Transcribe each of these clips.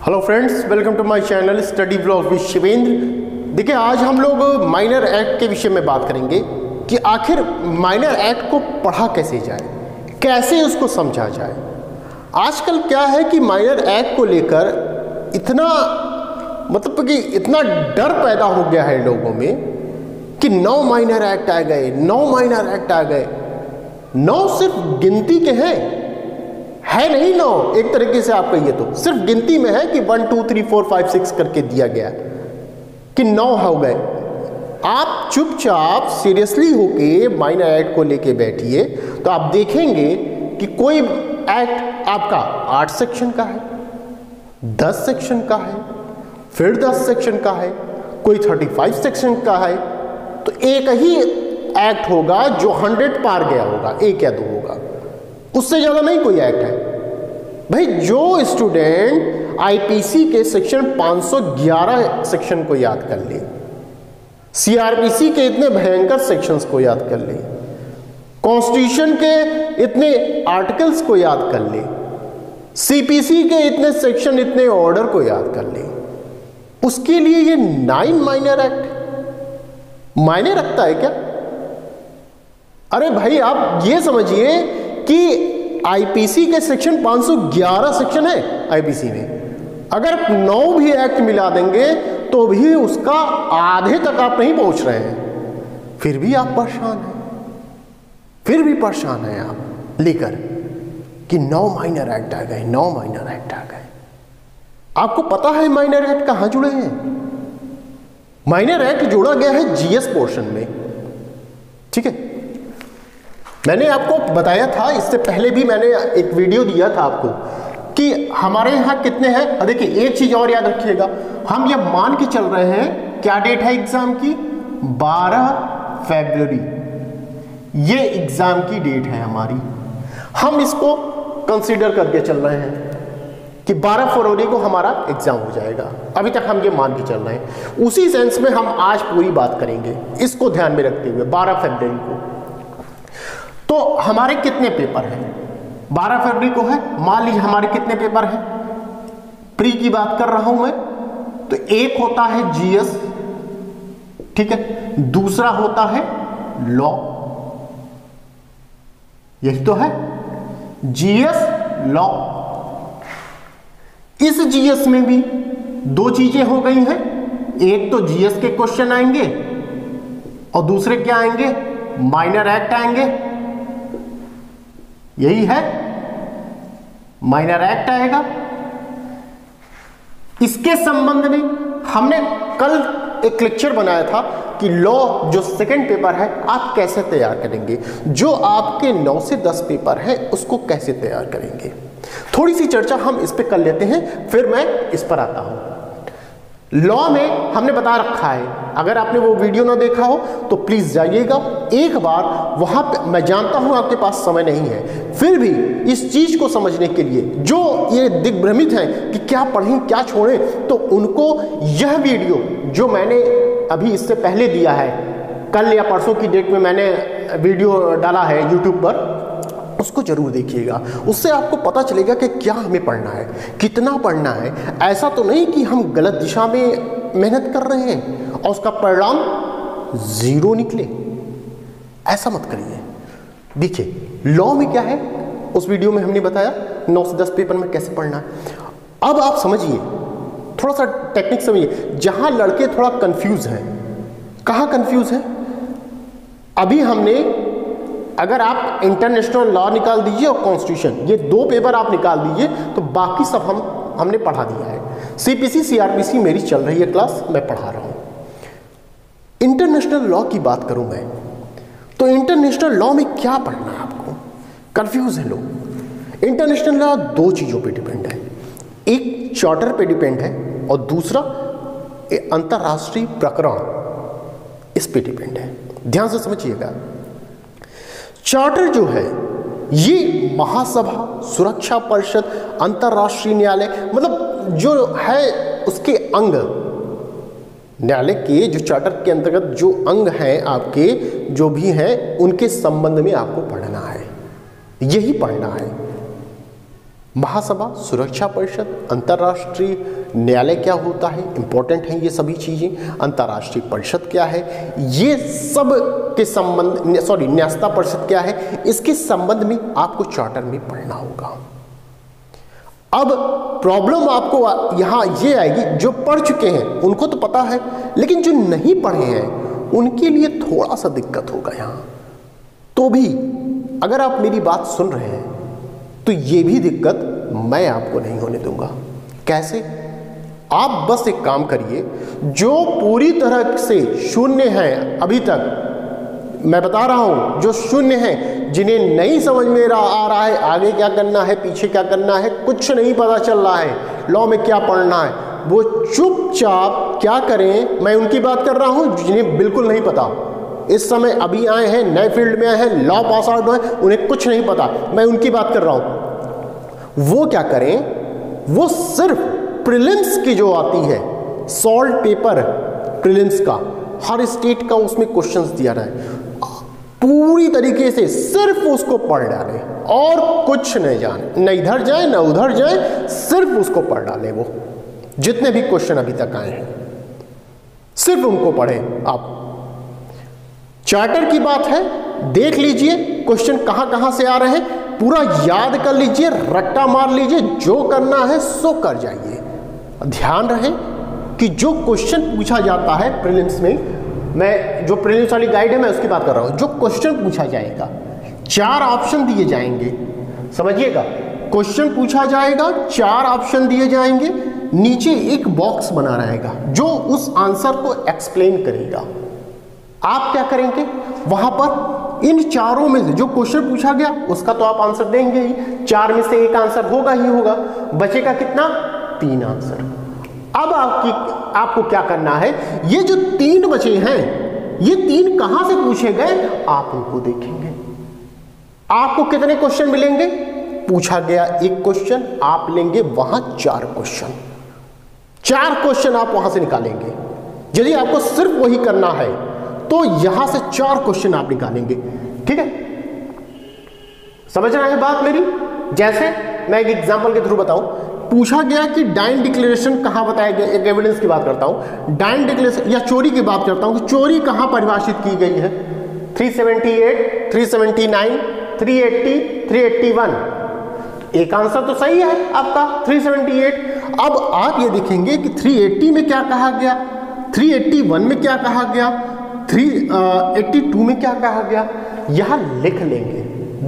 Hello friends, welcome to my channel study blog with Shivendra. देखिए, आज हम लोग माइनर एक्ट के विषय में बात करेंगे कि आखिर माइनर एक्ट को पढ़ा कैसे जाए, कैसे उसको समझा जाए। आजकल क्या है कि माइनर एक्ट को लेकर इतना इतना डर पैदा हो गया है लोगों में कि 9 माइनर एक्ट आ गए, 9 माइनर एक्ट आ गए। 9 सिर्फ गिनती के हैं, है नहीं 9, एक तरीके से आप कहिए तो सिर्फ गिनती में है कि 1 2 3 4 5 6 करके दिया गया कि 9 हो गए। आप चुपचाप सीरियसली होके माइनर एक्ट को लेके बैठिए तो आप देखेंगे कि कोई एक्ट आपका 8 सेक्शन का है, 10 सेक्शन का है, फिर 10 सेक्शन का है, कोई 35 सेक्शन का है। तो एक ही एक्ट होगा जो 100 पार गया होगा, 1 या 2 होगा, उससे ज्यादा नहीं कोई एक्ट है। भाई, जो स्टूडेंट आईपीसी के सेक्शन 511 सेक्शन को याद कर ले, सीआरपीसी के इतने भयंकर सेक्शंस को याद कर ले, कॉन्स्टिट्यूशन के इतने आर्टिकल्स को याद कर ले, सीपीसी के इतने सेक्शन, इतने ऑर्डर को याद कर ले, उसके लिए ये 9 माइनर एक्ट मायने रखता है क्या? अरे भाई, आप ये समझिए कि आईपीसी के सेक्शन 511 सेक्शन है आईपीसी में। अगर 9 भी एक्ट मिला देंगे तो भी उसका आधे तक आप नहीं पहुंच रहे हैं, फिर भी आप परेशान हैं, फिर भी परेशान हैं आप लेकर कि 9 माइनर एक्ट आ गए, 9 माइनर एक्ट आ गए। आपको पता है माइनर एक्ट कहां जुड़े हैं? माइनर एक्ट जोड़ा गया है जीएस पोर्शन में, ठीक है। मैंने आपको बताया था, इससे पहले भी मैंने एक वीडियो दिया था आपको कि हमारे यहाँ कितने हैं। देखिए, एक चीज और याद रखिएगा, हम ये मान के चल रहे हैं, क्या डेट है एग्जाम की? 12 फरवरी, ये एग्जाम की डेट है हमारी। हम इसको कंसीडर करके चल रहे हैं कि 12 फरवरी को हमारा एग्जाम हो जाएगा। अभी तक हम ये मान के चल रहे हैं, उसी सेंस में हम आज पूरी बात करेंगे, इसको ध्यान में रखते हुए 12 फरवरी को। तो हमारे कितने पेपर हैं? 12 फरवरी को है, मान लीजिए हमारे कितने पेपर हैं? प्री की बात कर रहा हूं मैं, तो एक होता है जीएस, ठीक है, दूसरा होता है लॉ, यही तो है जीएस लॉ। इस जीएस में भी 2 चीजें हो गई हैं, एक तो जीएस के क्वेश्चन आएंगे और दूसरे क्या आएंगे? माइनर एक्ट आएंगे, यही है, माइनर एक्ट आएगा। इसके संबंध में हमने कल एक लेक्चर बनाया था कि लॉ जो सेकंड पेपर है आप कैसे तैयार करेंगे, जो आपके 9 से 10 पेपर है उसको कैसे तैयार करेंगे। थोड़ी सी चर्चा हम इस पे कर लेते हैं, फिर मैं इस पर आता हूं। लॉ में हमने बता रखा है, अगर आपने वो वीडियो ना देखा हो तो प्लीज जाइएगा एक बार वहां पे। मैं जानता हूं आपके पास समय नहीं है, फिर भी इस चीज को समझने के लिए जो ये दिग्भ्रमित हैं कि क्या पढ़ें क्या छोड़ें, तो उनको यह वीडियो जो मैंने अभी इससे पहले दिया है, कल या परसों की डेट में मैंने वीडियो डाला है यूट्यूब पर, उसको जरूर देखिएगा। उससे आपको पता चलेगा कि क्या हमें पढ़ना है, कितना पढ़ना है। ऐसा तो नहीं कि हम गलत दिशा में मेहनत कर रहे हैं और उसका परिणाम 0 निकले, ऐसा मत करिए। देखिए, लॉ में क्या है उस वीडियो में हमने बताया 9 से 10 पेपर में कैसे पढ़ना है। अब आप समझिए, थोड़ा सा टेक्निक समझिए, जहां लड़के थोड़ा कंफ्यूज हैं। कहां कंफ्यूज हैं? अभी हमने, अगर आप इंटरनेशनल लॉ निकाल दीजिए और कॉन्स्टिट्यूशन, ये 2 पेपर आप निकाल दीजिए तो बाकी सब हमने पढ़ा दिया है। सीपीसी सीआरपीसी मेरी चल रही है क्लास, मैं पढ़ा रहा हूं। इंटरनेशनल लॉ की बात करूं मैं, तो इंटरनेशनल लॉ में क्या पढ़ना है आपको? कंफ्यूज है लोग। इंटरनेशनल लॉ 2 चीजों पे डिपेंड है, एक चार्टर पे डिपेंड है और दूसरा अंतरराष्ट्रीय प्रकरण, इस पे डिपेंड है। ध्यान से समझिएगा, चार्टर जो है ये महासभा, सुरक्षा परिषद, अंतरराष्ट्रीय न्यायालय, मतलब जो है उसके अंग, न्यायालय के जो चार्टर के अंतर्गत जो अंग हैं आपके, जो भी हैं, उनके संबंध में आपको पढ़ना है, यही पढ़ना है। महासभा, सुरक्षा परिषद, अंतर्राष्ट्रीय न्यायालय क्या होता है, इंपॉर्टेंट है ये सभी चीज़ें। अंतर्राष्ट्रीय परिषद क्या है, ये सब के संबंध, न्यायस्था परिषद क्या है, इसके संबंध में आपको चार्टर में पढ़ना होगा। अब प्रॉब्लम आपको यहाँ ये आएगी, जो पढ़ चुके हैं उनको तो पता है, लेकिन जो नहीं पढ़े हैं उनके लिए थोड़ा सा दिक्कत होगा यहाँ। तो भी अगर आप मेरी बात सुन रहे हैं तो ये भी दिक्कत मैं आपको नहीं होने दूंगा। कैसे? आप बस एक काम करिए, जो पूरी तरह से शून्य है अभी तक, मैं बता रहा हूं, जो शून्य है, जिन्हें नहीं समझ में आ रहा है आगे क्या करना है, पीछे क्या करना है, कुछ नहीं पता चल रहा है, लॉ में क्या पढ़ना है, वो चुपचाप क्या करें, मैं उनकी बात कर रहा हूं जिन्हें बिल्कुल नहीं पता, इस समय अभी आए हैं, नए फील्ड में आए हैं, लॉ पास आउट हुए, उन्हें कुछ नहीं पता, मैं उनकी बात कर रहा हूं। वो क्या करें, वो सिर्फ प्रीलिम्स की जो आती है, सॉल्व पेपर प्रीलिम्स का, हर स्टेट का उसमें क्वेश्चंस दिया रहा है, पूरी तरीके से सिर्फ उसको पढ़ डालें और कुछ नहीं जाने, न इधर जाए न उधर जाए, सिर्फ उसको पढ़ डालें। वो जितने भी क्वेश्चन अभी तक आए हैं सिर्फ उनको पढ़ें। आप चार्टर की बात है, देख लीजिए क्वेश्चन कहां कहां से आ रहे हैं, पूरा याद कर लीजिए, रट्टा मार लीजिए, जो करना है सो कर जाइए। ध्यान रहे कि जो क्वेश्चन पूछा जाता है प्रीलिम्स में, मैं जो प्रीलिम्स वाली गाइड है मैं उसकी बात कर रहा हूं, जो क्वेश्चन पूछा जाएगा 4 ऑप्शन दिए जाएंगे, समझिएगा, क्वेश्चन पूछा जाएगा 4 ऑप्शन दिए जाएंगे, नीचे एक बॉक्स बना रहेगा जो उस आंसर को एक्सप्लेन करेगा। आप क्या करेंगे, वहां पर इन चारों में से जो क्वेश्चन पूछा गया उसका तो आप आंसर देंगे ही, 4 में से एक आंसर होगा ही होगा, बचेगा कितना, 3 आंसर। अब आपको क्या करना है, ये जो 3 बचे हैं, ये 3 कहां से पूछे गए आप उनको देखेंगे। आपको कितने क्वेश्चन मिलेंगे, पूछा गया एक क्वेश्चन, आप लेंगे वहां 4 क्वेश्चन, 4 क्वेश्चन आप वहां से निकालेंगे। यदि आपको सिर्फ वही करना है तो यहां से 4 क्वेश्चन आप निकालेंगे। ठीक है, समझ रहे हैं बात मेरी? जैसे मैं एक एग्जांपल के थ्रू बताऊं, पूछा गया कि डाइन डिक्लेरेशन कहां बताया गया, एक एविडेंस की बात करता हूं, डाइन डिक्लेरेशन या चोरी की बात करता हूं कि चोरी कहां परिभाषित की गई है, 378, 379, 380, 381। एक आंसर तो सही है आपका 378। अब आप ये देखेंगे कि 380 में क्या कहा गया, 381 में क्या कहा गया, 382 में क्या कहा गया, यहां लिख लेंगे।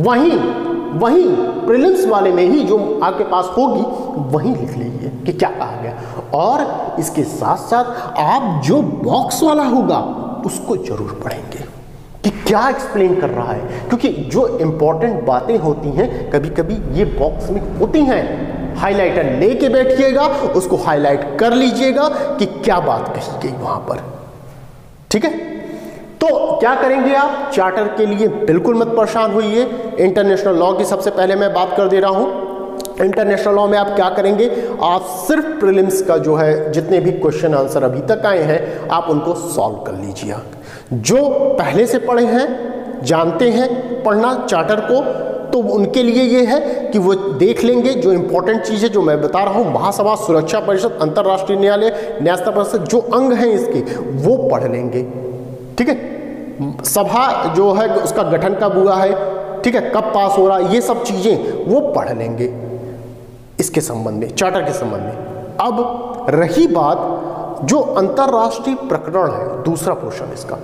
वहीं प्रीलिम्स वाले में ही जो आपके पास होगी वहीं लिख लीजिए कि क्या कहा गया, और इसके साथ साथ आप जो बॉक्स वाला होगा उसको जरूर पढ़ेंगे कि क्या एक्सप्लेन कर रहा है, क्योंकि जो इंपॉर्टेंट बातें होती हैं कभी कभी ये बॉक्स में होती हैं। हाइलाइटर लेके बैठिएगा, उसको हाईलाइट कर लीजिएगा कि क्या बात कही गई वहां पर। ठीक है, तो क्या करेंगे आप, चार्टर के लिए बिल्कुल मत परेशान होइए। इंटरनेशनल लॉ की सबसे पहले मैं बात कर दे रहा हूं। इंटरनेशनल लॉ में आप क्या करेंगे, आप सिर्फ प्रीलिम्स का जो है जितने भी क्वेश्चन आंसर अभी तक आए हैं आप उनको सॉल्व कर लीजिए। जो पहले से पढ़े हैं, जानते हैं पढ़ना चार्टर को, तो उनके लिए ये है कि वो देख लेंगे जो इंपॉर्टेंट चीज़ है जो मैं बता रहा हूँ, महासभा, सुरक्षा परिषद, अंतर्राष्ट्रीय न्यायालय, न्यायस्था परिषद, जो अंग हैं इसके वो पढ़ लेंगे। ठीक है, सभा जो है उसका गठन कब हुआ है, ठीक है, कब पास हो रहा है, ये सब चीज़ें वो पढ़ लेंगे इसके संबंध में, चार्टर के संबंध में। अब रही बात जो अंतर्राष्ट्रीय प्रकरण है, दूसरा पोर्शन इसका,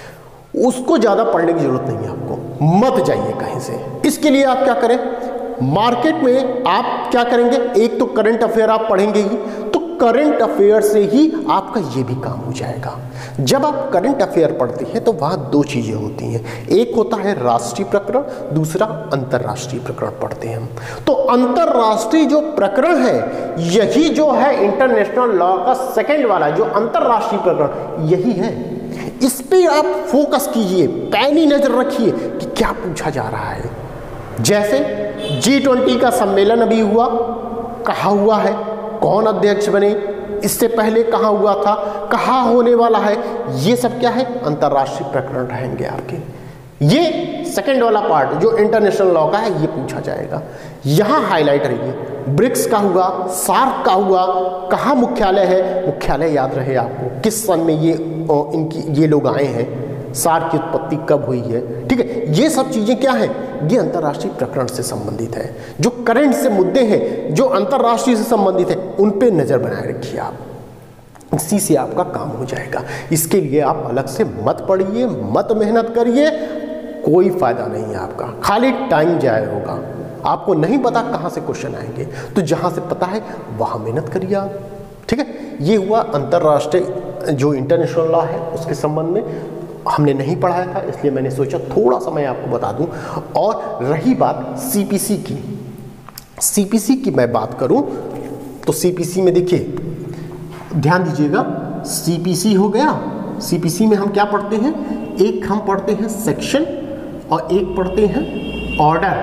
उसको ज़्यादा पढ़ने की जरूरत नहीं है आपको, मत जाइए कहीं से। इसके लिए आप क्या करें, मार्केट में आप क्या करेंगे, एक तो करंट अफेयर आप पढ़ेंगे ही, तो करंट अफेयर से ही आपका ये भी काम हो जाएगा। जब आप करंट अफेयर पढ़ते हैं तो वहाँ 2 चीज़ें होती हैं, एक होता है राष्ट्रीय प्रकरण, दूसरा अंतर्राष्ट्रीय प्रकरण पढ़ते हैं हम। तो अंतर्राष्ट्रीय जो प्रकरण है यही जो है इंटरनेशनल लॉ का सेकेंड वाला जो अंतर्राष्ट्रीय प्रकरण यही है। इस पे आप फोकस कीजिए, पैनी नजर रखिए कि क्या पूछा जा रहा है। जैसे G20 का सम्मेलन अभी हुआ, कहाँ हुआ है, कौन अध्यक्ष बने, इससे पहले कहाँ हुआ था, कहाँ होने वाला है, ये सब क्या है, अंतर्राष्ट्रीय प्रकरण रहेंगे आपके। ये सेकंड वाला पार्ट जो इंटरनेशनल लॉ का है ये पूछा जाएगा। यहाँ हाईलाइट रहिए, ब्रिक्स का हुआ, सार्क का हुआ, कहाँ मुख्यालय है, मुख्यालय याद रहे आपको, किस सन में ये लोग आए हैं, सार्क की उत्पत्ति कब हुई है, ठीक है। ये सब चीज़ें क्या हैं, ये अंतर्राष्ट्रीय प्रकरण से संबंधित है। जो करंट से मुद्दे हैं, जो अंतर्राष्ट्रीय से संबंधित है, उन पे नज़र बनाए रखिए आप, इसी से आपका काम हो जाएगा। इसके लिए आप अलग से मत पढ़िए, मत मेहनत करिए, कोई फायदा नहीं है आपका, खाली टाइम जाया होगा। आपको नहीं पता कहाँ से क्वेश्चन आएंगे, तो जहाँ से पता है वहाँ मेहनत करिए आप, ठीक है। ये हुआ अंतर्राष्ट्रीय जो इंटरनेशनल लॉ है उसके संबंध में, हमने नहीं पढ़ाया था इसलिए मैंने सोचा थोड़ा सा मैं आपको बता दूं। और रही बात सीपीसी की, सीपीसी की मैं बात करूं तो सीपीसी में देखिए ध्यान दीजिएगा, सीपीसी हो गया, सीपीसी में हम क्या पढ़ते हैं, एक हम पढ़ते हैं सेक्शन और एक पढ़ते हैं ऑर्डर,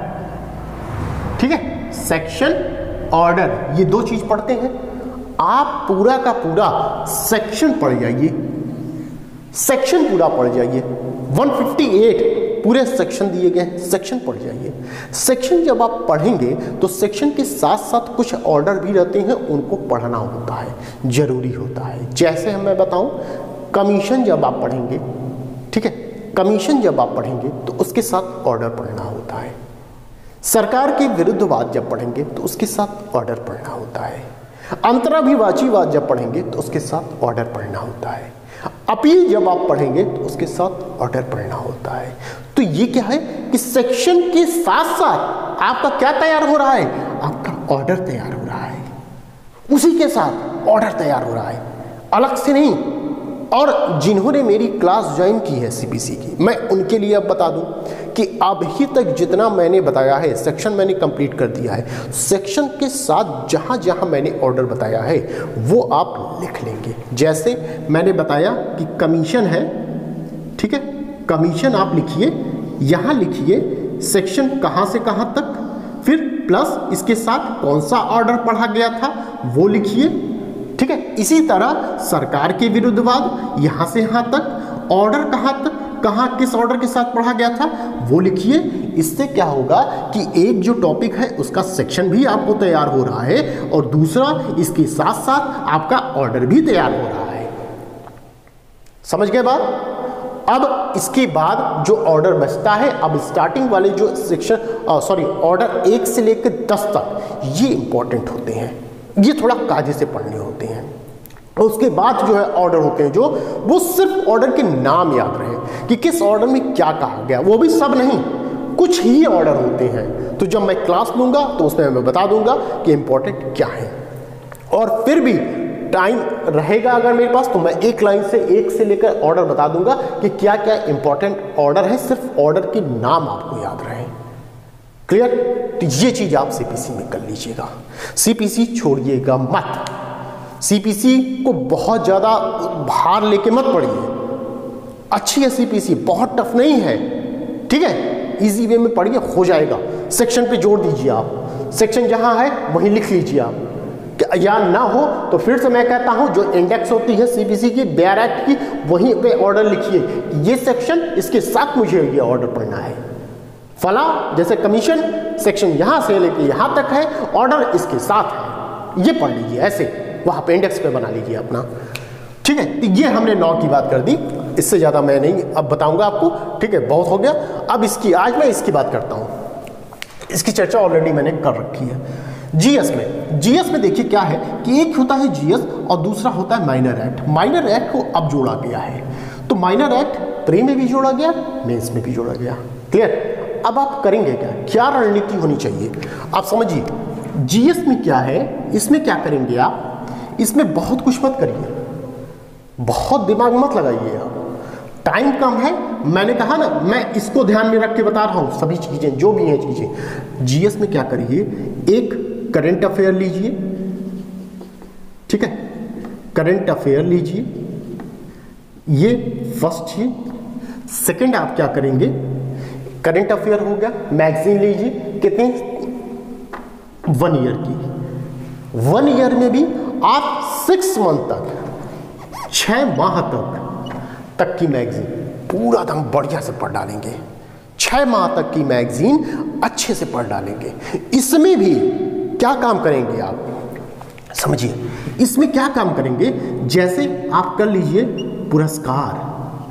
ठीक है। सेक्शन ऑर्डर ये दो चीज पढ़ते हैं। आप पूरा का पूरा सेक्शन पढ़ जाइए, सेक्शन पूरा पढ़ जाइए, 158 पूरे सेक्शन दिए गए, सेक्शन पढ़ जाइए। सेक्शन जब आप पढ़ेंगे तो सेक्शन के साथ साथ कुछ ऑर्डर भी रहते हैं, उनको पढ़ना होता है, जरूरी होता है। जैसे मैं बताऊं, कमीशन जब आप पढ़ेंगे, ठीक है, कमीशन जब आप पढ़ेंगे तो उसके साथ ऑर्डर पढ़ना होता है। सरकार के विरुद्धवाद जब पढ़ेंगे तो उसके साथ ऑर्डर पढ़ना होता है। अंतराभिवाचीवाद जब पढ़ेंगे तो उसके साथ ऑर्डर पढ़ना होता है। अपील जब आप पढ़ेंगे तो उसके साथ ऑर्डर पढ़ना होता है। तो ये क्या है कि सेक्शन के साथ साथ आपका क्या तैयार हो रहा है, आपका ऑर्डर तैयार हो रहा है, उसी के साथ ऑर्डर तैयार हो रहा है, अलग से नहीं। और जिन्होंने मेरी क्लास ज्वाइन की है सीपीसी की, मैं उनके लिए अब बता दूं कि अभी तक जितना मैंने बताया है, सेक्शन मैंने कंप्लीट कर दिया है, सेक्शन के साथ जहां जहां मैंने ऑर्डर बताया है वो आप लिख लेंगे। जैसे मैंने बताया कि कमीशन है, ठीक है, कमीशन आप लिखिए, यहां लिखिए सेक्शन कहां से कहां तक, फिर प्लस इसके साथ कौन सा ऑर्डर पढ़ा गया था वो लिखिए, ठीक है। इसी तरह सरकार के विरुद्धवाद यहां से यहां तक, ऑर्डर कहां तक, कहां किस ऑर्डर के साथ पढ़ा गया था वो लिखिए। इससे क्या होगा कि एक जो टॉपिक है उसका सेक्शन भी आपको तैयार हो रहा है और दूसरा इसके साथ साथ आपका ऑर्डर भी तैयार हो रहा है। समझ गए बात? अब इसके बाद जो ऑर्डर बचता है, अब स्टार्टिंग वाले जो सेक्शन ऑर्डर 1 से लेकर 10 तक ये इंपॉर्टेंट होते हैं, ये थोड़ा कायदे से पढ़ने होते हैं। और उसके बाद जो है ऑर्डर होते हैं जो वो सिर्फ ऑर्डर के नाम याद रहे कि किस ऑर्डर में क्या कहा गया, वो भी सब नहीं, कुछ ही ऑर्डर होते हैं। तो जब मैं क्लास लूंगा तो उसमें मैं बता दूंगा कि इंपॉर्टेंट क्या है। और फिर भी टाइम रहेगा अगर मेरे पास तो मैं एक लाइन से, एक से लेकर ऑर्डर बता दूंगा कि क्या क्या इंपॉर्टेंट ऑर्डर है, सिर्फ ऑर्डर के नाम आपको याद रहे। क्लियर? तो ये चीज आप सीपीसी में कर लीजिएगा, सीपीसी छोड़िएगा मत, सीपीसी को बहुत ज्यादा भार लेके मत पढ़िए। अच्छी है सीपीसी, बहुत टफ नहीं है, ठीक है, इजी वे में पढ़िए, हो जाएगा। सेक्शन पे जोड़ दीजिए आप, सेक्शन जहां है वहीं लिख लीजिए आप, या ना हो तो फिर से मैं कहता हूं जो इंडेक्स होती है सीपीसी की, बेयर एक्ट की, वहीं पे ऑर्डर लिखिए, ये सेक्शन इसके साथ मुझे ये ऑर्डर पढ़ना है। फला जैसे कमीशन सेक्शन यहां से लेके यहां तक है, ऑर्डर इसके साथ है, ये पढ़ लीजिए, ऐसे वहां पे इंडेक्स पे बना लीजिए अपना, ठीक है। तो ये हमने 9 की बात कर दी, इससे ज्यादा मैं नहीं अब बताऊंगा आपको, ठीक है, बहुत हो गया। अब इसकी आज मैं इसकी बात करता हूं, इसकी चर्चा ऑलरेडी मैंने कर रखी है। जीएस में देखिए क्या है कि एक होता है जीएस और दूसरा होता है माइनर एक्ट। माइनर एक्ट को अब जोड़ा गया है, तो माइनर एक्ट प्री में भी जोड़ा गया, मेंस में भी जोड़ा गया। क्लियर? अब आप करेंगे क्या रणनीति होनी चाहिए आप समझिए। जीएस में क्या है, इसमें क्या करेंगे आप, इसमें बहुत कुछ मत करिए, बहुत दिमाग मत लगाइए आप, टाइम कम है, मैंने कहा ना, मैं इसको ध्यान में रख के बता रहा हूं सभी चीजें जो भी हैं चीजें। जीएस में क्या करिए, एक करंट अफेयर लीजिए, ठीक है, करंट अफेयर लीजिए, ये फर्स्ट चीज। सेकंड आप क्या करेंगे, करंट अफेयर हो गया, मैगजीन लीजिए, कितनी, 1 ईयर की, 1 ईयर में भी आप 6 मंथ तक, 6 माह तक की मैगजीन पूरा दम बढ़िया से पढ़ डालेंगे, 6 माह तक की मैगजीन अच्छे से पढ़ डालेंगे। इसमें भी क्या काम करेंगे आप, समझिए इसमें क्या काम करेंगे। जैसे आप कर लीजिए पुरस्कार,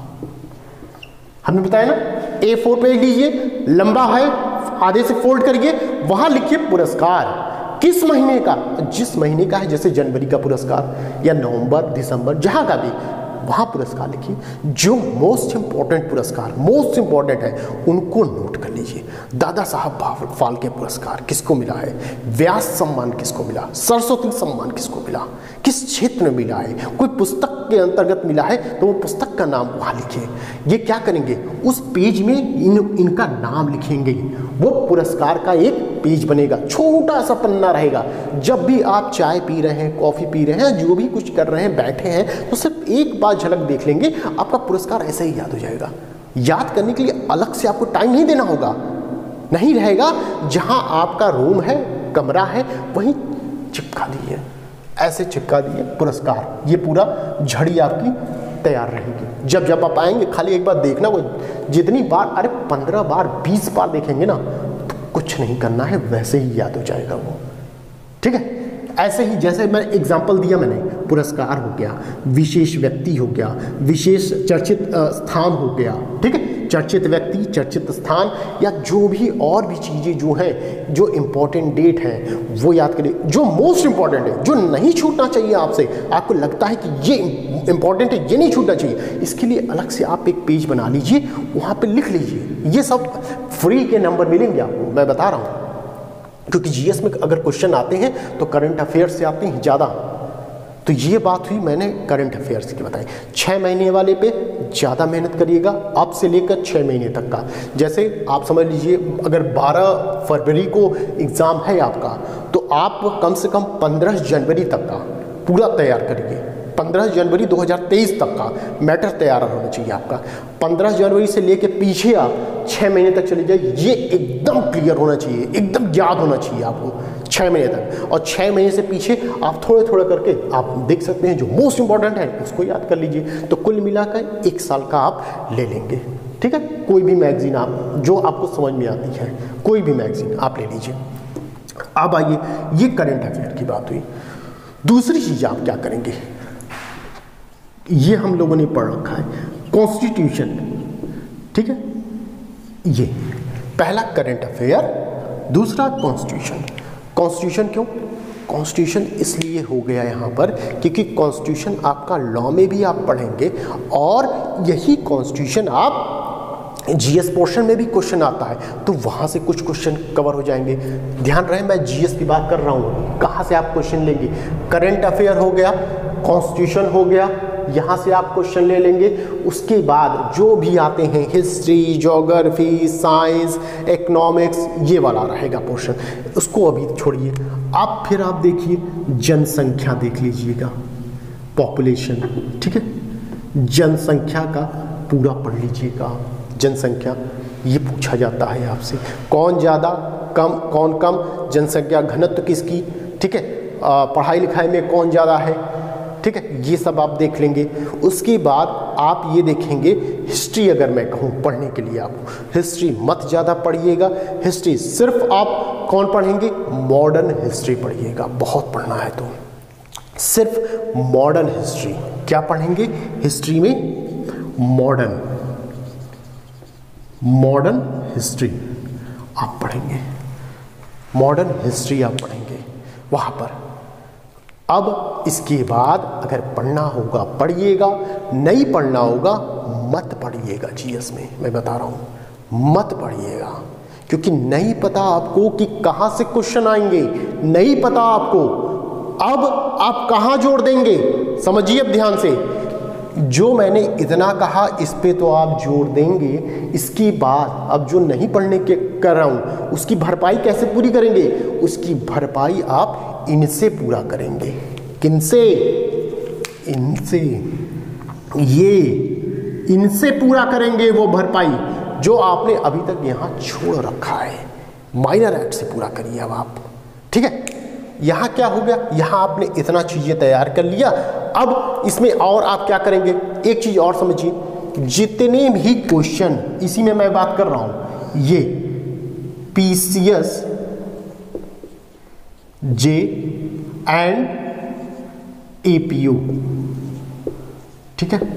हमने बताया ना A4 पेज लीजिए, लंबा है, आधे से फोल्ड करिए, वहां लिखिए पुरस्कार, किस महीने का, जिस महीने का है, जैसे जनवरी का पुरस्कार या नवंबर दिसंबर जहां का भी, वहां पुरस्कार लिखिए। जो मोस्ट इंपॉर्टेंट पुरस्कार, मोस्ट इंपॉर्टेंट है, उनको नोट कर लीजिए। दादा साहब फाल्के पुरस्कार किसको मिला है, व्यास सम्मान किसको मिला, सरस्वती सम्मान किसको मिला, किस क्षेत्र में मिला है, कोई पुस्तक के अंतर्गत मिला है तो वो पुस्तक का नाम वहां लिखिए। ये क्या करेंगे, उस पेज में इनका नाम लिखेंगे, वो पुरस्कार का एक पेज बनेगा, छोटा सा पन्ना रहेगा। जब भी आप चाय पी रहे हैं, कॉफी पी रहे हैं, जो भी कुछ कर रहे हैं, बैठे हैं, तो सिर्फ एक बार झलक देख लेंगे, आपका पुरस्कार ऐसे ही याद हो जाएगा। याद करने के लिए अलग से आपको टाइम नहीं देना होगा, नहीं रहेगा। जहां आपका रूम है, कमरा है, वहीं चिपका दिए, ऐसे चिपका दिए पुरस्कार, ये पूरा झड़ी आपकी तैयार रहेगी। जब जब आप आएंगे खाली एक बार देखना, वो जितनी बार, अरे 15 बार 20 बार देखेंगे ना, तो कुछ नहीं करना है, वैसे ही याद हो जाएगा वो, ठीक है। ऐसे ही जैसे मैं एग्जाम्पल दिया मैंने, पुरस्कार हो गया, विशेष व्यक्ति हो गया, विशेष चर्चित स्थान हो गया, ठीक है, चर्चित व्यक्ति, चर्चित स्थान, या जो भी और भी चीज़ें जो हैं, जो इम्पोर्टेंट डेट है वो याद करिए, जो मोस्ट इम्पॉर्टेंट है, जो नहीं छूटना चाहिए आपसे, आपको लगता है कि ये इम्पॉर्टेंट है, ये नहीं छूटना चाहिए, इसके लिए अलग से आप एक पेज बना लीजिए, वहाँ पे लिख लीजिए। ये सब फ्री के नंबर मिलेंगे आपको, मैं बता रहा हूँ, क्योंकि जीएस में अगर क्वेश्चन आते हैं तो करंट अफेयर्स से आते हैं ज़्यादा। तो ये बात हुई, मैंने करंट अफेयर्स की बताई। 6 महीने वाले पे ज़्यादा मेहनत करिएगा, अब से लेकर 6 महीने तक का। जैसे आप समझ लीजिए अगर 12 फरवरी को एग्ज़ाम है आपका, तो आप कम से कम 15 जनवरी तक का पूरा तैयार करिए। 15 जनवरी 2023 तक का मैटर तैयार होना चाहिए आपका। 15 जनवरी से लेके पीछे आप 6 महीने तक चले जाइए, ये एकदम क्लियर होना चाहिए, एकदम याद होना चाहिए आपको 6 महीने तक। और 6 महीने से पीछे आप थोड़े थोड़े करके आप देख सकते हैं, जो मोस्ट इंपॉर्टेंट है उसको याद कर लीजिए। तो कुल मिलाकर 1 साल का आप ले लेंगे, ठीक है। कोई भी मैगजीन आप, जो आपको समझ में आती है, कोई भी मैगजीन आप ले लीजिए। अब आइए, ये करंट अफेयर की बात हुई। दूसरी चीज़ आप क्या करेंगे, ये हम लोगों ने पढ़ रखा है, कॉन्स्टिट्यूशन, ठीक है। ये पहला करंट अफेयर, दूसरा कॉन्स्टिट्यूशन। कॉन्स्टिट्यूशन क्यों, कॉन्स्टिट्यूशन इसलिए हो गया यहाँ पर क्योंकि कॉन्स्टिट्यूशन आपका लॉ में भी आप पढ़ेंगे, और यही कॉन्स्टिट्यूशन आप जीएस पोर्शन में भी क्वेश्चन आता है, तो वहाँ से कुछ क्वेश्चन कवर हो जाएंगे। ध्यान रहे, मैं जीएस की बात कर रहा हूँ, कहाँ से आप क्वेश्चन लेंगे। करंट अफेयर हो गया, कॉन्स्टिट्यूशन हो गया, यहाँ से आप क्वेश्चन ले लेंगे। उसके बाद जो भी आते हैं, हिस्ट्री, ज्योग्राफी, साइंस, इकोनॉमिक्स, ये वाला रहेगा पोर्शन, उसको अभी छोड़िए। आप फिर आप देखिए जनसंख्या देख लीजिएगा, पॉपुलेशन, ठीक है, जनसंख्या का पूरा पढ़ लीजिएगा। जनसंख्या ये पूछा जाता है आपसे, कौन ज़्यादा, कम, कौन कम, जनसंख्या घनत्व किसकी, ठीक है, पढ़ाई लिखाई में कौन ज़्यादा है, ठीक है, ये सब आप देख लेंगे। उसके बाद आप ये देखेंगे हिस्ट्री, अगर मैं कहूँ पढ़ने के लिए आपको, हिस्ट्री मत ज़्यादा पढ़िएगा। हिस्ट्री सिर्फ आप कौन पढ़ेंगे, मॉडर्न हिस्ट्री पढ़िएगा, बहुत पढ़ना है तो सिर्फ मॉडर्न हिस्ट्री। क्या पढ़ेंगे हिस्ट्री में, मॉडर्न हिस्ट्री आप पढ़ेंगे, मॉडर्न हिस्ट्री आप पढ़ेंगे वहाँ पर। अब इसके बाद अगर पढ़ना होगा पढ़िएगा, नहीं पढ़ना होगा मत पढ़िएगा। जीएस में मैं बता रहा हूँ मत पढ़िएगा, क्योंकि नहीं पता आपको कि कहाँ से क्वेश्चन आएंगे, नहीं पता आपको। अब आप कहाँ जोड़ देंगे, समझिए अब ध्यान से, जो मैंने इतना कहा इस पे तो आप जोड़ देंगे। इसके बाद अब जो नहीं पढ़ने के कर रहा हूँ उसकी भरपाई कैसे पूरी करेंगे, उसकी भरपाई आप इनसे पूरा करेंगे। किनसे, इनसे, ये इनसे पूरा करेंगे वो भरपाई जो आपने अभी तक यहाँ छोड़ रखा है। माइनर एक्ट से पूरा करिए अब आप, ठीक है। यहाँ क्या हो गया, यहाँ आपने इतना चीज़ें तैयार कर लिया। अब इसमें और आप क्या करेंगे, एक चीज़ और समझिए, जितने भी क्वेश्चन, इसी में मैं बात कर रहा हूँ, ये पीसीएस जे एंड एपीयू, ठीक है।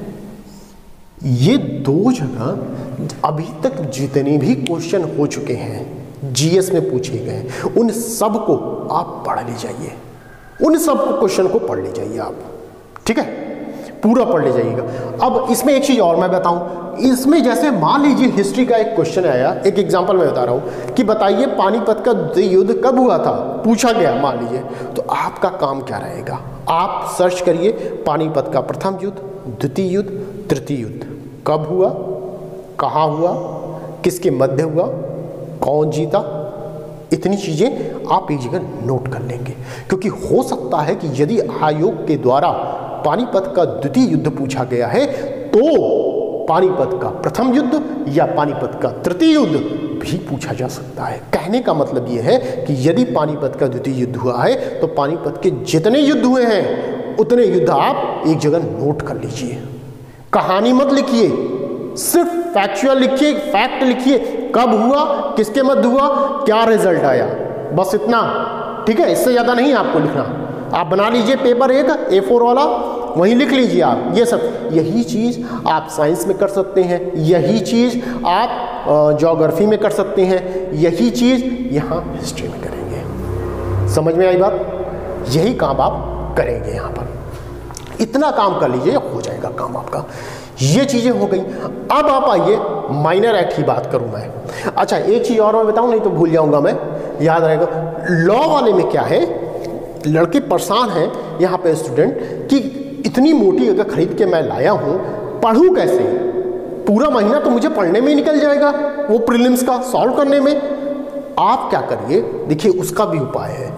ये दो जगह अभी तक जितने भी क्वेश्चन हो चुके हैं जीएस में पूछे गए, उन सब को आप पढ़ ले जाइए, उन सब को क्वेश्चन को पढ़ ले जाइए आप, ठीक है, पूरा पढ़ ले जाइएगा। अब इसमें एक चीज और मैं बताऊं, इसमें जैसे मान लीजिए हिस्ट्री का एक क्वेश्चन आया, एक एग्जांपल मैं बता रहा हूं कि बताइए पानीपत का युद्ध कब हुआ था, पूछा गया मान लीजिए, तो आपका काम क्या रहेगा, आप सर्च करिए पानीपत का प्रथम युद्ध, द्वितीय युद्ध, तृतीय युद्ध, कब हुआ, कहाँ हुआ, किसके मध्य हुआ, कौन जीता, इतनी चीजें आप एक जगह नोट कर लेंगे। क्योंकि हो सकता है कि यदि आयोग के द्वारा पानीपत का द्वितीय युद्ध पूछा गया है तो पानीपत का प्रथम युद्ध या पानीपत का तृतीय युद्ध भी पूछा जा सकता है। कहने का मतलब यह है कि यदि पानीपत का द्वितीय युद्ध हुआ है तो पानीपत के जितने युद्ध हुए हैं उतने युद्ध आप एक जगह नोट कर लीजिए। कहानी मत लिखिए, सिर्फ फैक्चुअल लिखिए, फैक्ट लिखिए, कब हुआ, किसके मध्य हुआ, क्या रिजल्ट आया, बस इतना, ठीक है। इससे ज्यादा नहीं आपको लिखना। आप बना लीजिए पेपर एक A4 वाला, वहीं लिख लीजिए आप ये सब। यही चीज आप साइंस में कर सकते हैं, यही चीज आप ज्योग्राफी में कर सकते हैं, यही चीज यहाँ हिस्ट्री में करेंगे। समझ में आई बात? यही काम आप करेंगे यहाँ पर। इतना काम कर लीजिए, हो जाएगा काम आपका। ये चीजें हो गई। अब आप आइए माइनर एक्ट की बात करूं मैं। अच्छा, एक चीज और मैं बताऊं, नहीं तो भूल जाऊंगा मैं, याद रहेगा। लॉ वाले में क्या है, लड़के परेशान हैं यहाँ पे स्टूडेंट कि इतनी मोटी अगर खरीद के मैं लाया हूं, पढ़ूं कैसे, पूरा महीना तो मुझे पढ़ने में ही निकल जाएगा, वो प्रीलिम्स का सॉल्व करने में। आप क्या करिए, देखिए उसका भी उपाय है,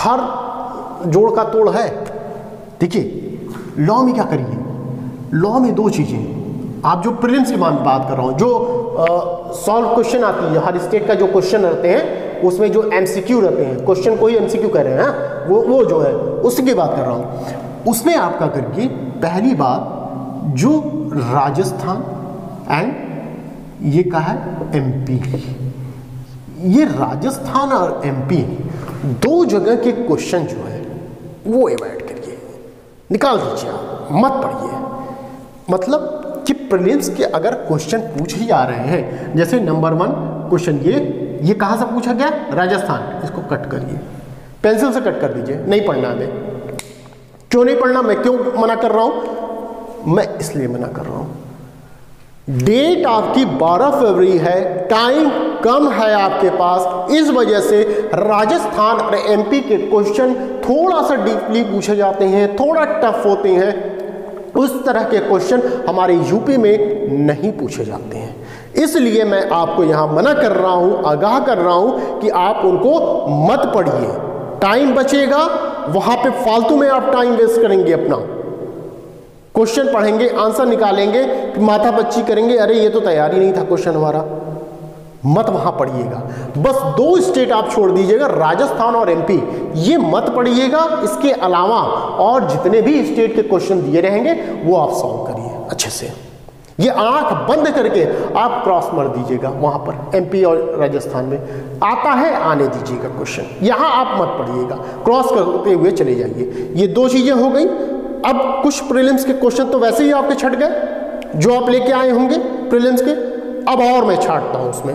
हर जोड़ का तोड़ है। देखिए लॉ में क्या करिए, लॉ में दो चीजें, आप जो प्रीलिम्स की बात कर रहा हूं, जो सॉल्व क्वेश्चन आती है, हर स्टेट का जो क्वेश्चन रहते हैं उसमें जो एमसीक्यू रहते हैं, क्वेश्चन को ही एमसीक्यू कह रहे हैं, वो जो है उसकी बात कर रहा हूं। उसमें आपका करके पहली बात जो राजस्थान एंड ये कहा है एमपी, ये राजस्थान और एमपी दो जगह के क्वेश्चन जो है वो अवॉइड करिए, निकाल दीजिए, आप मत पढ़िए। मतलब कि प्रीलिम्स के अगर क्वेश्चन पूछ ही जा रहे हैं, जैसे नंबर 1 क्वेश्चन ये कहां से पूछा गया, राजस्थान, इसको कट करिए, पेंसिल से कट कर दीजिए, नहीं पढ़ना हमें। क्यों नहीं पढ़ना, मैं क्यों मना कर रहा हूं, मैं इसलिए मना कर रहा हूं, डेट आपकी 12 फरवरी है, टाइम कम है आपके पास, इस वजह से राजस्थान और एमपी के क्वेश्चन थोड़ा सा डीपली पूछे जाते हैं, थोड़ा टफ होते हैं। उस तरह के क्वेश्चन हमारे यूपी में नहीं पूछे जाते हैं, इसलिए मैं आपको यहां मना कर रहा हूं, आगाह कर रहा हूं कि आप उनको मत पढ़िए। टाइम बचेगा, वहां पे फालतू में आप टाइम वेस्ट करेंगे अपना, क्वेश्चन पढ़ेंगे, आंसर निकालेंगे, माथा पच्ची करेंगे, अरे ये तो तैयार ही नहीं था क्वेश्चन हमारा, मत वहां पढ़िएगा। बस 2 स्टेट आप छोड़ दीजिएगा, राजस्थान और एमपी, ये मत पढ़िएगा। इसके अलावा और जितने भी स्टेट के क्वेश्चन दिए रहेंगे वो आप सॉल्व करिए अच्छे से। ये आंख बंद करके आप क्रॉस मार दीजिएगा, वहां पर एमपी और राजस्थान में आता है, आने दीजिएगा क्वेश्चन, यहां आप मत पढ़िएगा, क्रॉस करते हुए चले जाइए। ये 2 चीजें हो गई। अब कुछ प्रीलिम्स के क्वेश्चन तो वैसे ही आपके छट गए जो आप लेके आए होंगे प्रीलिम्स के, अब और मैं छांटता हूं उसमें।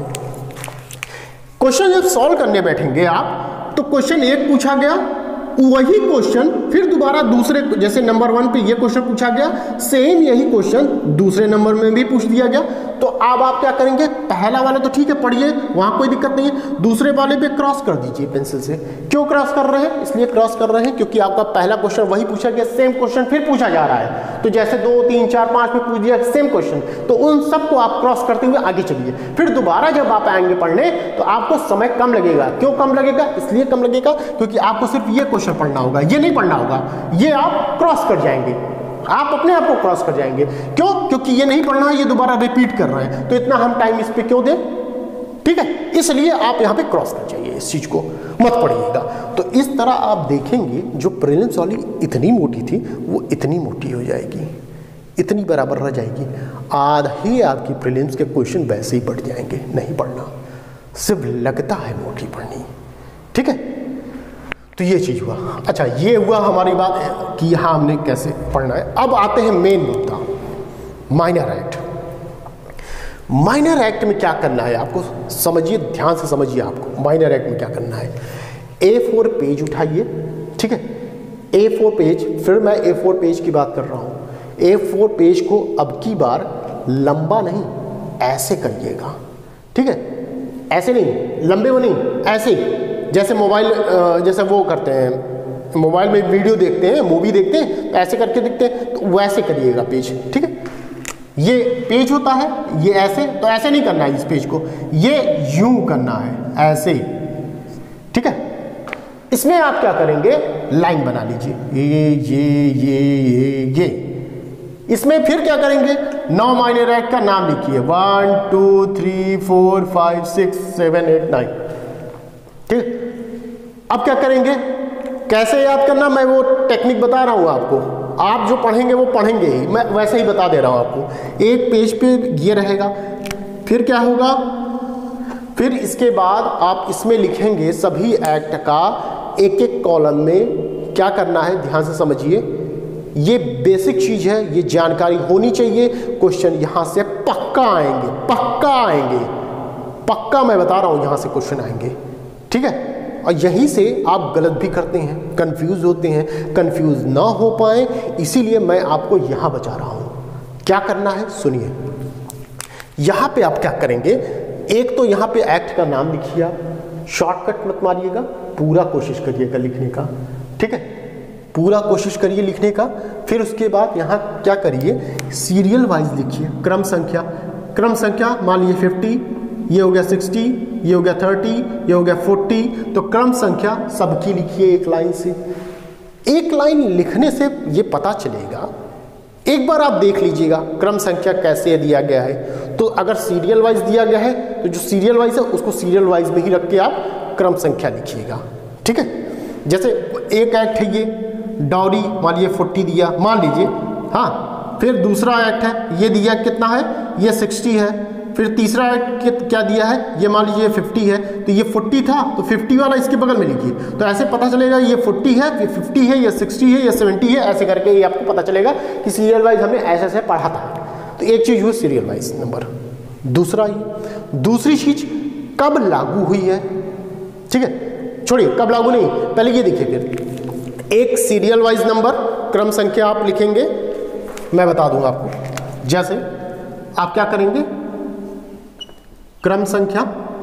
क्वेश्चन जब सॉल्व करने बैठेंगे आप, तो क्वेश्चन 1 पूछा गया, वही क्वेश्चन फिर दोबारा दूसरे, जैसे नंबर 1 पे ये क्वेश्चन पूछा गया, सेम यही क्वेश्चन दूसरे नंबर में भी पूछ दिया गया। तो अब आप क्या करेंगे, पहला वाला तो ठीक है पढ़िए, वहां कोई दिक्कत नहीं है, दूसरे वाले पे क्रॉस कर दीजिए पेंसिल से। क्यों क्रॉस कर रहे हैं, इसलिए क्रॉस कर रहे हैं क्योंकि आपका पहला क्वेश्चन वही पूछा गया, सेम क्वेश्चन फिर पूछा जा रहा है। तो जैसे 2, 3, 4, 5 में पूछ दिया सेम क्वेश्चन, तो उन सबको आप क्रॉस करते हुए आगे चलिए। फिर दोबारा जब आप आएंगे पढ़ने तो आपको समय कम लगेगा। क्यों कम लगेगा, इसलिए कम लगेगा क्योंकि आपको सिर्फ ये क्वेश्चन पढ़ना होगा, ये नहीं पढ़ना होगा, ये आप क्रॉस कर जाएंगे, आप अपने आप को क्रॉस कर जाएंगे। क्यों, क्योंकि ये नहीं पढ़ना है, ये दोबारा रिपीट कर रहे हैं, तो इतना हम टाइम इस पे क्यों दें, ठीक है। इसलिए आप यहां पे क्रॉस कर जाइए, इस चीज को मत पढ़िएगा। तो इस तरह आप देखेंगे जो प्रीलिम्स वाली इतनी मोटी थी वो इतनी मोटी हो जाएगी, इतनी बराबर रह जाएगी। आधे आपकी प्रीलिम्स के क्वेश्चन वैसे ही बढ़ जाएंगे, नहीं पढ़ना, सिर्फ लगता है मोटी पढ़नी, ठीक है। तो ये चीज़ हुआ। अच्छा, ये हुआ हमारी बात कि यहाँ हमने कैसे पढ़ना है। अब आते हैं मेन मुद्दा, माइनर एक्ट। माइनर एक्ट में क्या करना है आपको समझिए, ध्यान से समझिए। आपको माइनर एक्ट में क्या करना है, A4 पेज उठाइए, ठीक है, A4 पेज, फिर मैं A4 पेज की बात कर रहा हूँ। A4 पेज को अब की बार लंबा नहीं, ऐसे करिएगा, ठीक है, ऐसे नहीं, लंबे वो नहीं, ऐसे जैसे मोबाइल, जैसे वो करते हैं, मोबाइल में वीडियो देखते हैं, मूवी देखते हैं तो ऐसे करके दिखते हैं, तो वैसे करिएगा पेज, ठीक है। ये पेज होता है, ये ऐसे, तो ऐसे नहीं करना है इस पेज को, ये यूं करना है, ऐसे, ठीक है। इसमें आप क्या करेंगे, लाइन बना लीजिए, ये। इसमें फिर क्या करेंगे, 9 माइनर एक्ट का नाम लिखिए, 1 2 3 4 5 6 7 8 9, ठीक। अब क्या करेंगे, कैसे याद करना, मैं वो टेक्निक बता रहा हूं आपको, आप जो पढ़ेंगे वो पढ़ेंगे ही, मैं वैसे ही बता दे रहा हूं आपको। एक पेज पे ये रहेगा, फिर क्या होगा, फिर इसके बाद आप इसमें लिखेंगे सभी एक्ट का एक एक कॉलम में। क्या करना है, ध्यान से समझिए, ये बेसिक चीज है, ये जानकारी होनी चाहिए। क्वेश्चन यहां से पक्का आएंगे, पक्का आएंगे, पक्का मैं बता रहा हूं, यहां से क्वेश्चन आएंगे, ठीक है। और यहीं से आप गलत भी करते हैं, कंफ्यूज होते हैं, कंफ्यूज ना हो पाए इसीलिए मैं आपको यहां बचा रहा हूं। क्या करना है सुनिए, यहां पे आप क्या करेंगे, एक तो यहां पे एक्ट का नाम लिखिए, आप शॉर्टकट मत मारिएगा, पूरा कोशिश करिएगा लिखने का, ठीक है, पूरा कोशिश करिए लिखने का। फिर उसके बाद यहाँ क्या करिए, सीरियल वाइज लिखिए, क्रम संख्या मान लीजिए 50, ये हो गया 60, ये हो गया 30, ये हो गया 40, तो क्रम संख्या सबकी लिखिए एक लाइन से। एक लाइन लिखने से ये पता चलेगा, एक बार आप देख लीजिएगा क्रम संख्या कैसे दिया गया है। तो अगर सीरियल वाइज दिया गया है तो जो सीरियल वाइज है उसको सीरियल वाइज में ही रख के आप क्रम संख्या लिखिएगा, ठीक है। जैसे एक एक्ट है ये डाउरी, मान लीजिए 40 दिया, मान लीजिए, हाँ। फिर दूसरा एक्ट है, ये दिया कितना है, ये 60 है। फिर तीसरा एक्ट क्या दिया है, ये मान लीजिए 50 है, तो ये 40 था तो 50 वाला इसके बगल में लिखिए, तो ऐसे पता चलेगा ये 40 है, ये 50 है, ये 60 है, ये 70 है, ऐसे करके ये आपको पता चलेगा कि सीरियल वाइज हमने ऐसे ऐसे पढ़ा था। तो एक चीज हुई सीरियल वाइज नंबर। दूसरी चीज कब लागू हुई है, ठीक है, छोड़िए कब लागू नहीं, पहले ये देखिए, फिर एक सीरियल वाइज नंबर, क्रम संख्या आप लिखेंगे, मैं बता दूंगा आपको। जैसे आप क्या करेंगे, क्रम संख्या,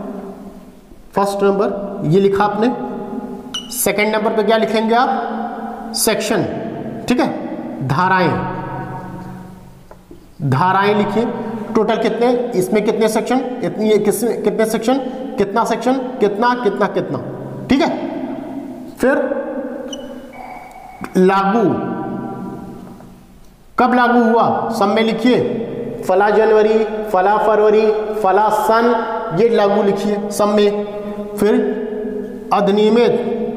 फर्स्ट नंबर ये लिखा आपने, सेकंड नंबर पे क्या लिखेंगे आप, सेक्शन, ठीक है, धाराएं लिखिए। टोटल कितने, इसमें कितने सेक्शन, कितने सेक्शन, कितना सेक्शन, कितना कितना कितना, ठीक है। फिर लागू, कब लागू हुआ, सब में लिखिए, फला जनवरी, फला फरवरी, फला सन, ये लागू लिखिए सब में। फिर अधिनियमित,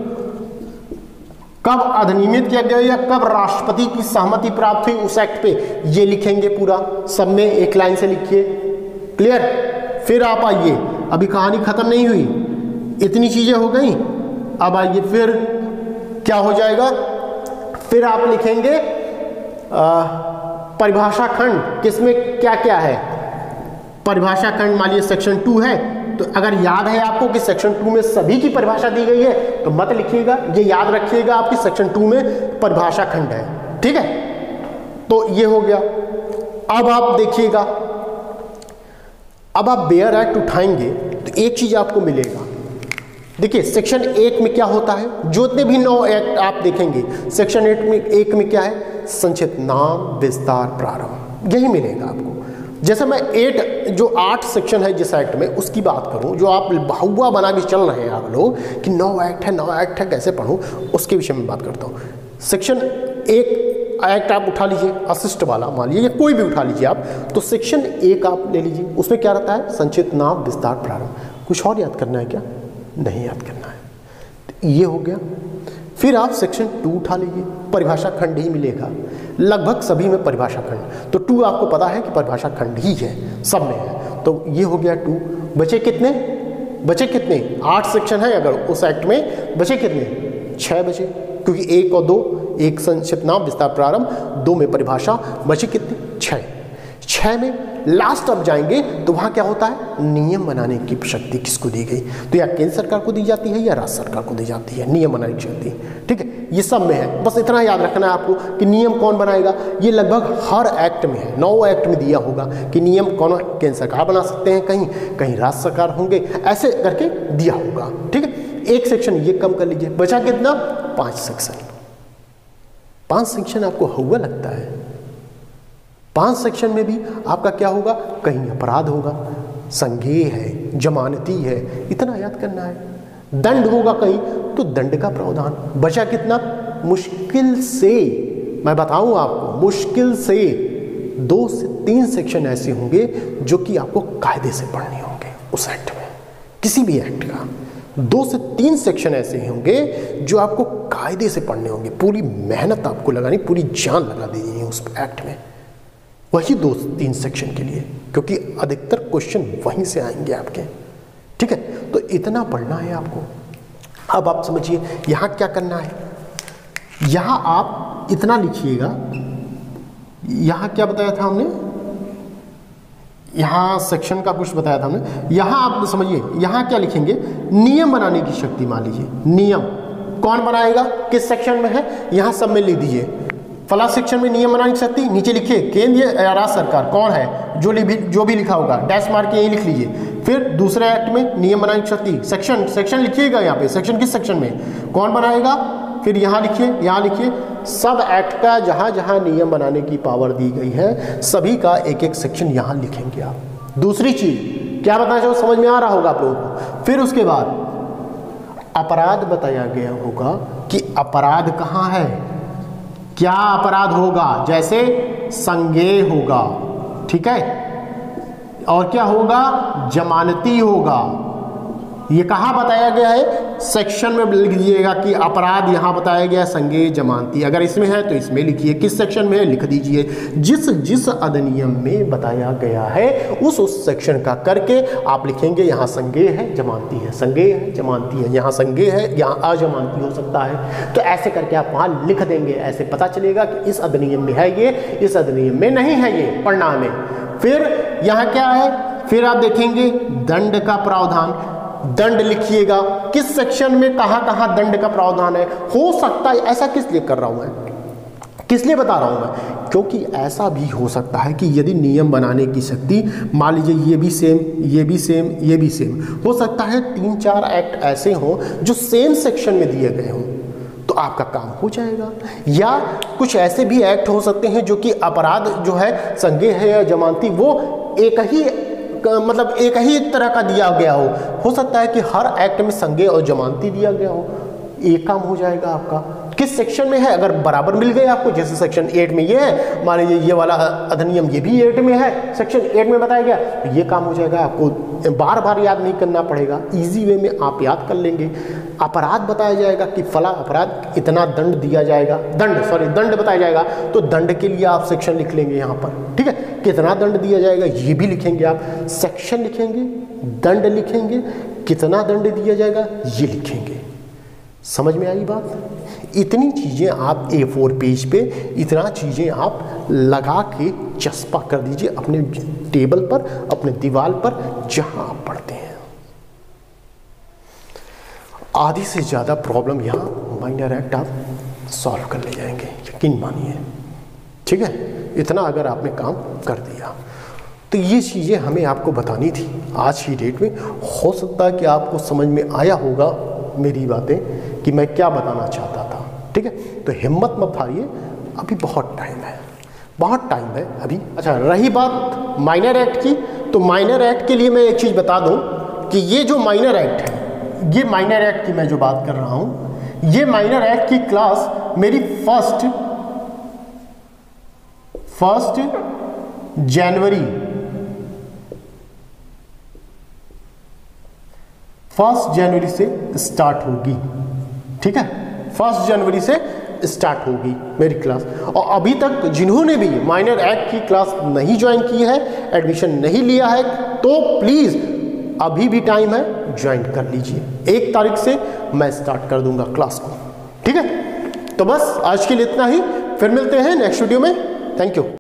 कब अधिनियमित किया गया या कब राष्ट्रपति की सहमति प्राप्त हुई उस एक्ट पे, ये लिखेंगे पूरा सब में, एक लाइन से लिखिए, क्लियर। फिर आप आइए, अभी कहानी खत्म नहीं हुई, इतनी चीजें हो गई। अब आइए फिर क्या हो जाएगा, फिर आप लिखेंगे परिभाषा खंड, किसमें क्या क्या है, परिभाषा खंड मान लीजिए सेक्शन 2 है, तो अगर याद है आपको कि सेक्शन 2 में सभी की परिभाषा दी गई है तो मत लिखिएगा, ये याद रखिएगा आपकी सेक्शन 2 में परिभाषा खंड है, ठीक है। तो ये हो गया। अब आप देखिएगा, अब आप बेयर एक्ट उठाएंगे तो एक चीज आपको मिलेगा, देखिए सेक्शन 1 में क्या होता है, जो इतने भी 9 एक्ट आप देखेंगे, सेक्शन 1 में क्या है, संक्षिप्त नाम विस्तार प्रारंभ, यही मिलेगा आपको। जैसे मैं 8 सेक्शन है जिस एक्ट में, उसकी बात करूं, जो आप बहुआ बना के चल रहे हैं आप लोग कि 9 एक्ट है कैसे पढ़ूं, उसके विषय में बात करता हूं। सेक्शन 1 एक्ट आप उठा लीजिए, असिस्ट वाला मान लीजिए, कोई भी उठा लीजिए आप, तो सेक्शन 1 आप ले लीजिए, उसमें क्या रहता है, संक्षिप्त नाम विस्तार प्रारंभ। कुछ और याद करना है क्या, नहीं याद करना है, तो ये हो गया। फिर आप सेक्शन 2 उठा लीजिए, परिभाषा खंड ही मिलेगा, लगभग सभी में परिभाषा खंड, तो 2 आपको पता है कि परिभाषा खंड ही है, सब में है, तो ये हो गया 2। बचे कितने 8 सेक्शन है अगर उस एक्ट में, बचे कितने 6 बजे, क्योंकि 1 और 2, 1 संक्षिप्त नाम विस्तार प्रारंभ, 2 में परिभाषा, बचे कितने 6 में लास्ट अब जाएंगे तो वहाँ क्या होता है, नियम बनाने की शक्ति किसको दी गई, तो या केंद्र सरकार को दी जाती है या राज्य सरकार को दी जाती है नियम बनाने की शक्ति। ठीक है, ये सब में है, बस इतना याद रखना है आपको कि नियम कौन बनाएगा। ये लगभग हर एक्ट में है, 9 एक्ट में दिया होगा कि नियम कौन केंद्र सरकार बना सकते हैं, कहीं कहीं राज्य सरकार होंगे, ऐसे करके दिया होगा। ठीक है, एक सेक्शन ये कम कर लीजिए, बचा कितना 5 सेक्शन। 5 सेक्शन आपको हुआ लगता है, 5 सेक्शन में भी आपका क्या होगा, कहीं अपराध होगा, संज्ञेय है, जमानती है, इतना याद करना है। दंड होगा कहीं तो दंड का प्रावधान, बचा कितना, मुश्किल से, मैं बताऊं आपको, मुश्किल से 2 से 3 सेक्शन ऐसे होंगे जो कि आपको कायदे से पढ़ने होंगे उस एक्ट में, किसी भी एक्ट का 2 से 3 सेक्शन ऐसे होंगे जो आपको कायदे से पढ़ने होंगे, पूरी मेहनत आपको लगानी, पूरी जान लगा देनी है उस एक्ट में, वही 2 से 3 सेक्शन के लिए, क्योंकि अधिकतर क्वेश्चन वहीं से आएंगे आपके। ठीक है, तो इतना पढ़ना है आपको। अब आप समझिए यहाँ क्या करना है, यहाँ आप इतना लिखिएगा, यहाँ क्या बताया था हमने, यहाँ सेक्शन का कुछ बताया था हमने, यहाँ आप समझिए, यहाँ क्या लिखेंगे, नियम बनाने की शक्ति, मान लीजिए नियम कौन बनाएगा, किस सेक्शन में है, यहाँ सब में लिख दीजिए, फला सेक्शन में नियम बनाने की शक्ति, नीचे लिखिए केंद्र या राज्य सरकार कौन है, जो भी लिखा होगा डैश मार के यही लिख लीजिए। फिर दूसरे एक्ट में नियम बनाने की शक्ति, सेक्शन लिखिएगा, यहाँ पे सेक्शन किस सेक्शन में कौन बनाएगा, फिर यहाँ लिखिए, सब एक्ट का जहाँ जहाँ नियम बनाने की पावर दी गई है सभी का एक एक सेक्शन यहाँ लिखेंगे आप। दूसरी चीज क्या बताना चाहो, समझ में आ रहा होगा आप लोगों को। फिर उसके बाद अपराध बताया गया होगा कि अपराध कहाँ है, क्या अपराध होगा, जैसे संज्ञेय होगा, ठीक है, और क्या होगा, जमानती होगा। ये कहाँ बताया गया है, सेक्शन में लिख दीजिएगा कि अपराध यहाँ बताया गया है संज्ञेय जमानती, अगर इसमें है तो इसमें लिखिए, किस सेक्शन में है लिख दीजिए, जिस अधिनियम में बताया गया है उस सेक्शन का करके आप लिखेंगे, यहाँ संज्ञेय है जमानती है, संज्ञेय है जमानती है, यहाँ संज्ञेय है, यहाँ अजमानती हो सकता है, तो ऐसे करके आप वहाँ लिख देंगे, ऐसे पता चलेगा कि इस अधिनियम में है ये, इस अधिनियम में नहीं है ये, पढ़ना हमें। फिर यहाँ क्या है, फिर आप देखेंगे दंड का प्रावधान, दंड लिखिएगा, किस सेक्शन में कहाँ कहाँ दंड का प्रावधान है। हो सकता है, ऐसा किस लिए कर रहा हूं मैं, किस लिए बता रहा हूं मैं, क्योंकि ऐसा भी हो सकता है कि यदि नियम बनाने की शक्ति, मान लीजिए ये भी सेम, ये भी सेम, ये भी सेम, हो सकता है 3-4 एक्ट ऐसे हों जो सेम सेक्शन में दिए गए हों, तो आपका काम हो जाएगा। या कुछ ऐसे भी एक्ट हो सकते हैं जो कि अपराध जो है संज्ञेय है या जमानती, वो एक ही तरह का दिया गया हो सकता है कि हर एक्ट में संज्ञेय और जमानती दिया गया हो, एक काम हो जाएगा आपका। किस सेक्शन में है, अगर बराबर मिल गए आपको, जैसे सेक्शन 8 में ये है, मान लीजिए ये वाला अधिनियम ये भी 8 में है, सेक्शन 8 में बताया गया, तो ये काम हो जाएगा, आपको बार बार याद नहीं करना पड़ेगा, इजी वे में आप याद कर लेंगे। अपराध बताया जाएगा कि फला अपराध इतना दंड दिया जाएगा, दंड बताया जाएगा, तो दंड के लिए आप सेक्शन लिख लेंगे यहाँ पर, ठीक है, कितना दंड दिया जाएगा ये भी लिखेंगे आप, सेक्शन लिखेंगे, दंड लिखेंगे, कितना दंड दिया जाएगा ये लिखेंगे। समझ में आई बात? इतनी चीज़ें आप A4 पेज पे, इतना चीज़ें आप लगा के चस्पा कर दीजिए अपने टेबल पर, अपने दीवार पर, जहां आप पढ़ते हैं। आधी से ज़्यादा प्रॉब्लम यहाँ माइनर एक्ट आप सॉल्व कर ले जाएंगे, यकीन मानिए, ठीक है। इतना अगर आपने काम कर दिया तो ये चीज़ें हमें आपको बतानी थी आज की डेट में। हो सकता है कि आपको समझ में आया होगा मेरी बातें कि मैं क्या बताना चाहता था, ठीक है। तो हिम्मत मत हारिए, अभी बहुत टाइम है, बहुत टाइम है अभी। अच्छा, रही बात माइनर एक्ट की, तो माइनर एक्ट के लिए मैं एक चीज़ बता दूं कि ये जो माइनर एक्ट है, ये माइनर एक्ट की मैं जो बात कर रहा हूं, ये माइनर एक्ट की क्लास मेरी फर्स्ट जनवरी 1 जनवरी से स्टार्ट होगी, ठीक है। 1 जनवरी से स्टार्ट होगी मेरी क्लास, और अभी तक जिन्होंने भी माइनर एक्ट की क्लास नहीं ज्वाइन की है, एडमिशन नहीं लिया है, तो प्लीज़ अभी भी टाइम है, ज्वाइन कर लीजिए। 1 तारीख से मैं स्टार्ट कर दूंगा क्लास को, ठीक है, तो बस आज के लिए इतना ही, फिर मिलते हैं नेक्स्ट वीडियो में। Thank you.